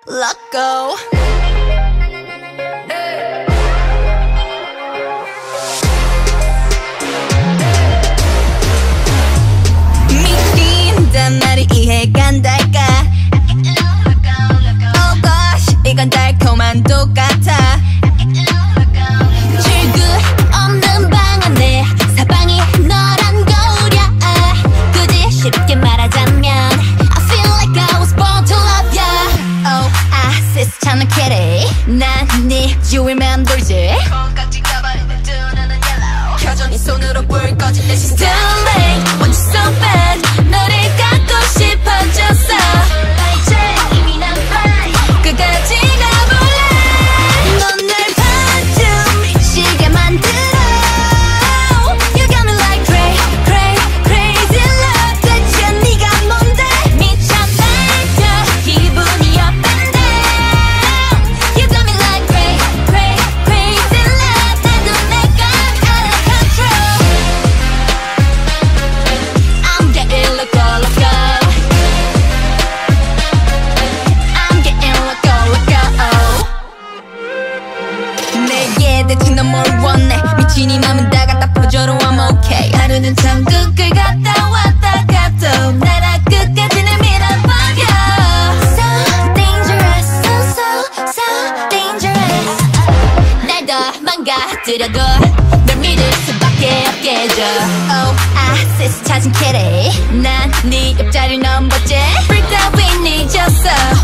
Loco. 미친단 말이 이해가 안 될까? Oh gosh, 이건 달콤한 똑같아. 출구 없는 방 안에 사방이 너란 거울이야. 굳이 쉽게 말하자면 I feel like I was born to love ya. Oh, 시스찮은 kitty. 난 네 유일만 돌지. 콩깍지 가발인데 두 눈은 yellow. 켜져 네 손으로 불 꺼진 내 시스템. Too late, want you so bad. 너를 갖고 싶어졌어. 이제 이미 난 fine. 끝까지 가볼래. 넌 날 반쯤 미치게 만들어. You got me like crazy love. 대체 네가 뭔데? 미쳐 날려 기분이 up and down. You got me like crazy love. 나도 내가 out of control. I'm getting loco. I'm getting loco. 내게 대체 넌 뭘 원해? 미친 이 맘은 다 갖다 퍼줘도 I'm okay. 하루는 천국을 갔다 왔다 가도 나라 끝까지는 밀어버려. So dangerous, so dangerous. 날 더 망가뜨려도 널 믿을 수밖에 없게 해줘. Oh, 시스 찾은 kitty. 난 네 옆자리를 넘봤지. Freaked out we need your soul.